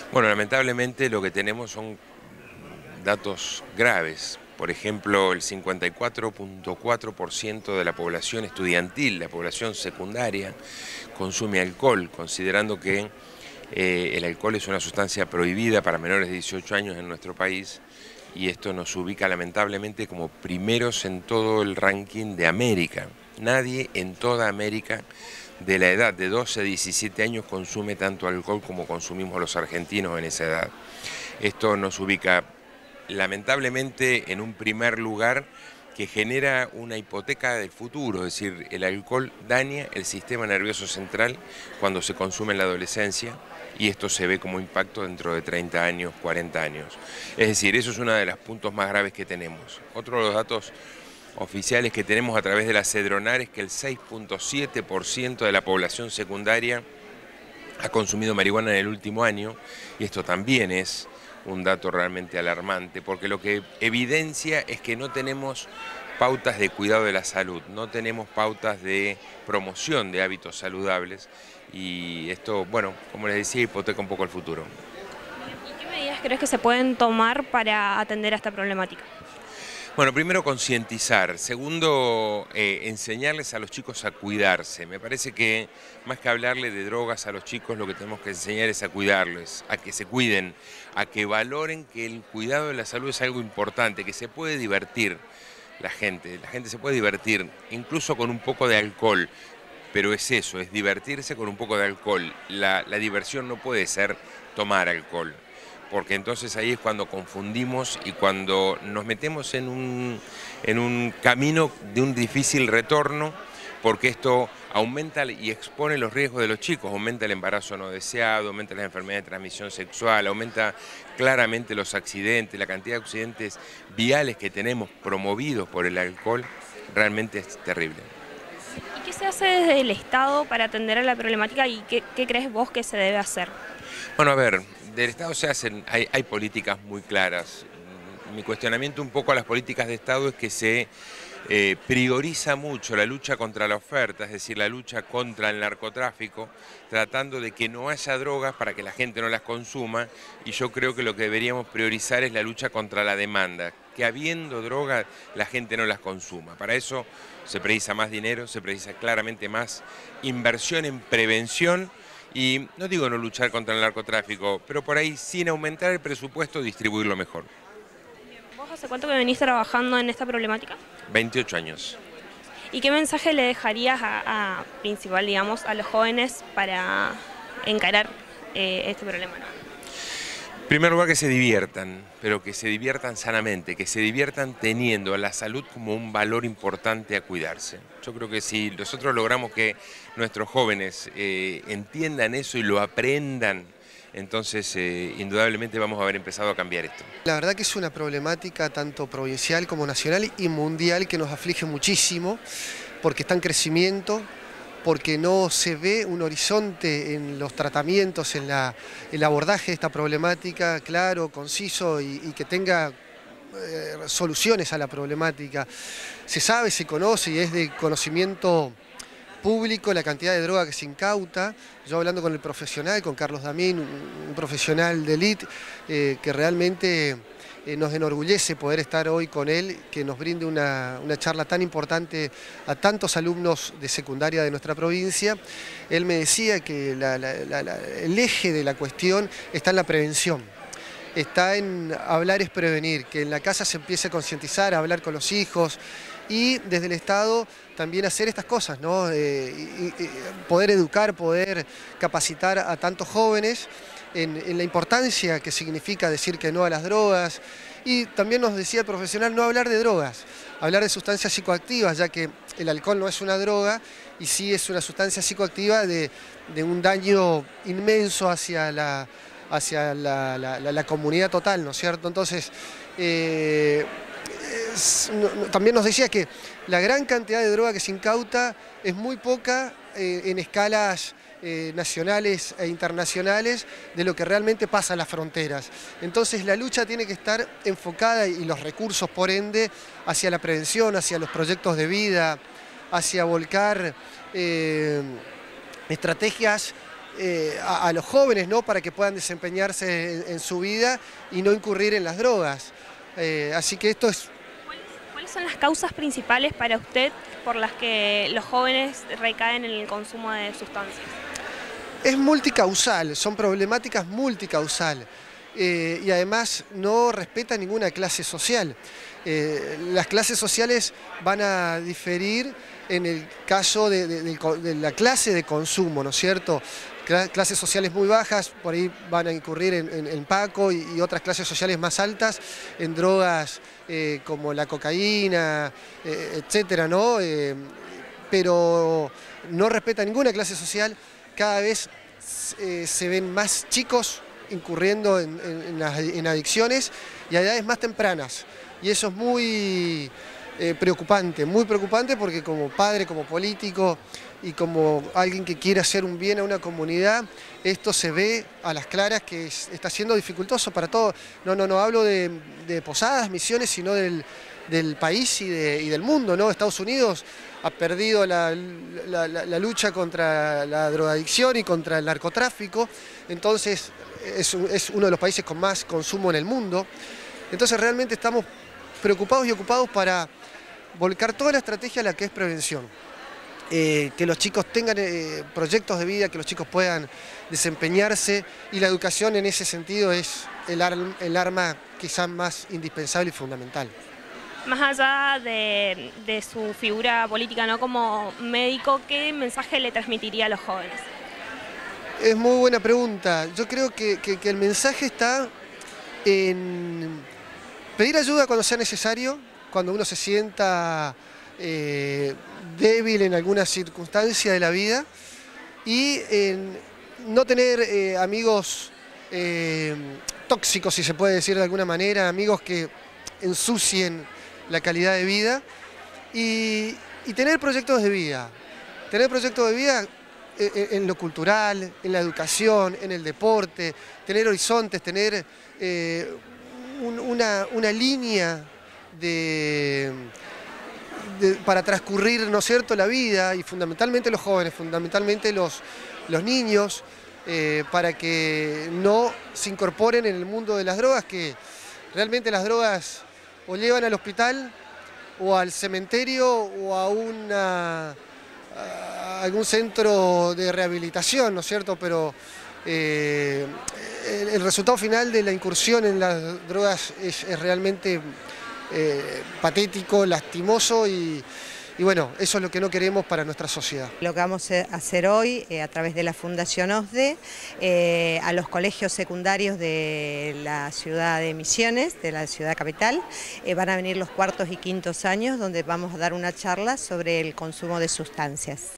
Bueno, lamentablemente lo que tenemos son datos graves. Por ejemplo, el 54,4% de la población estudiantil, la población secundaria, consume alcohol, considerando que el alcohol es una sustancia prohibida para menores de 18 años en nuestro país, y esto nos ubica lamentablemente como primeros en todo el ranking de América. Nadie en toda América de la edad de 12 a 17 años consume tanto alcohol como consumimos los argentinos en esa edad. Esto nos ubica lamentablemente en un primer lugar que genera una hipoteca del futuro, es decir, el alcohol daña el sistema nervioso central cuando se consume en la adolescencia, y esto se ve como impacto dentro de 30 años, 40 años. Es decir, eso es uno de los puntos más graves que tenemos. Otro de los datos oficiales que tenemos a través de la Cedronar es que el 6,7% de la población secundaria ha consumido marihuana en el último año, y esto también es un dato realmente alarmante, porque lo que evidencia es que no tenemos pautas de cuidado de la salud, no tenemos pautas de promoción de hábitos saludables, y esto, bueno, como les decía, hipoteca un poco el futuro. ¿Y qué medidas crees que se pueden tomar para atender a esta problemática? Bueno, primero concientizar, segundo enseñarles a los chicos a cuidarse. Me parece que más que hablarle de drogas a los chicos, lo que tenemos que enseñar es a cuidarles, a que se cuiden, a que valoren que el cuidado de la salud es algo importante, que se puede divertir la gente se puede divertir incluso con un poco de alcohol, pero es eso, es divertirse con un poco de alcohol. La diversión no puede ser tomar alcohol, porque entonces ahí es cuando confundimos y cuando nos metemos en un camino de un difícil retorno, porque esto aumenta y expone los riesgos de los chicos, aumenta el embarazo no deseado, aumenta las enfermedades de transmisión sexual, aumenta claramente los accidentes, la cantidad de accidentes viales que tenemos promovidos por el alcohol, realmente es terrible. ¿Y qué se hace desde el Estado para atender a la problemática y qué crees vos que se debe hacer? Bueno, a ver, del Estado hay políticas muy claras. Mi cuestionamiento un poco a las políticas de Estado es que se prioriza mucho la lucha contra la oferta, es decir, la lucha contra el narcotráfico, tratando de que no haya drogas para que la gente no las consuma, y yo creo que lo que deberíamos priorizar es la lucha contra la demanda, que habiendo drogas la gente no las consuma. Para eso se precisa más dinero, se precisa claramente más inversión en prevención. Y no digo no luchar contra el narcotráfico, pero por ahí sin aumentar el presupuesto distribuirlo mejor. ¿Vos hace cuánto que venís trabajando en esta problemática? 28 años. ¿Y qué mensaje le dejarías principal, digamos, a los jóvenes para encarar este problema? En primer lugar, que se diviertan, pero que se diviertan sanamente, que se diviertan teniendo a la salud como un valor importante a cuidarse. Yo creo que si nosotros logramos que nuestros jóvenes entiendan eso y lo aprendan, entonces indudablemente vamos a haber empezado a cambiar esto. La verdad que es una problemática tanto provincial como nacional y mundial que nos aflige muchísimo, porque está en crecimiento, porque no se ve un horizonte en los tratamientos, en el abordaje de esta problemática claro, conciso y que tenga soluciones a la problemática. Se sabe, se conoce y es de conocimiento público la cantidad de droga que se incauta. Yo hablando con el profesional, con Carlos Damín, un profesional de élite, que realmente nos enorgullece poder estar hoy con él, que nos brinde una charla tan importante a tantos alumnos de secundaria de nuestra provincia. Él me decía que el eje de la cuestión está en la prevención. Está en hablar es prevenir, que en la casa se empiece a concientizar, a hablar con los hijos y desde el Estado también hacer estas cosas, ¿no? Poder educar, poder capacitar a tantos jóvenes en la importancia que significa decir que no a las drogas. Y también nos decía el profesional no hablar de drogas, hablar de sustancias psicoactivas, ya que el alcohol no es una droga y sí es una sustancia psicoactiva de un daño inmenso hacia la comunidad total, ¿no es cierto? Entonces, también nos decía que la gran cantidad de droga que se incauta es muy poca en escalas nacionales e internacionales de lo que realmente pasa a las fronteras. Entonces la lucha tiene que estar enfocada y los recursos por ende hacia la prevención, hacia los proyectos de vida, hacia volcar estrategias a los jóvenes, ¿no? Para que puedan desempeñarse en su vida y no incurrir en las drogas. Así que esto es... ¿Cuáles son las causas principales para usted por las que los jóvenes recaen en el consumo de sustancias? Es multicausal, son problemáticas multicausal y además no respeta ninguna clase social. Las clases sociales van a diferir en el caso de la clase de consumo, ¿no es cierto? Clases sociales muy bajas, por ahí van a incurrir en Paco y otras clases sociales más altas en drogas como la cocaína, etcétera, ¿no? Pero no respeta ninguna clase social. Cada vez se ven más chicos incurriendo en adicciones y a edades más tempranas. Y eso es muy preocupante porque como padre, como político y como alguien que quiere hacer un bien a una comunidad, esto se ve a las claras que está siendo dificultoso para todos. No hablo de Posadas, Misiones, sino del país y del mundo, ¿no? Estados Unidos ha perdido la lucha contra la drogadicción y contra el narcotráfico, entonces es uno de los países con más consumo en el mundo. Entonces realmente estamos preocupados y ocupados para volcar toda la estrategia a la que es prevención. Que los chicos tengan proyectos de vida, que los chicos puedan desempeñarse, y la educación en ese sentido es el arma quizás más indispensable y fundamental. Más allá de su figura política, ¿no? Como médico, ¿qué mensaje le transmitiría a los jóvenes? Es muy buena pregunta. Yo creo que el mensaje está en pedir ayuda cuando sea necesario, cuando uno se sienta débil en alguna circunstancia de la vida, y en no tener amigos tóxicos, si se puede decir de alguna manera, amigos que ensucien la calidad de vida, y tener proyectos de vida. Tener proyectos de vida en lo cultural, en la educación, en el deporte, tener horizontes, tener una línea para transcurrir, ¿no es cierto?, la vida, y fundamentalmente los jóvenes, fundamentalmente los niños, para que no se incorporen en el mundo de las drogas, que realmente las drogas o llevan al hospital o al cementerio o a algún centro de rehabilitación, ¿no es cierto? Pero el resultado final de la incursión en las drogas es realmente patético, lastimoso y bueno, eso es lo que no queremos para nuestra sociedad. Lo que vamos a hacer hoy a través de la Fundación OSDE, a los colegios secundarios de la ciudad de Misiones, de la ciudad capital, van a venir los cuartos y quintos años donde vamos a dar una charla sobre el consumo de sustancias.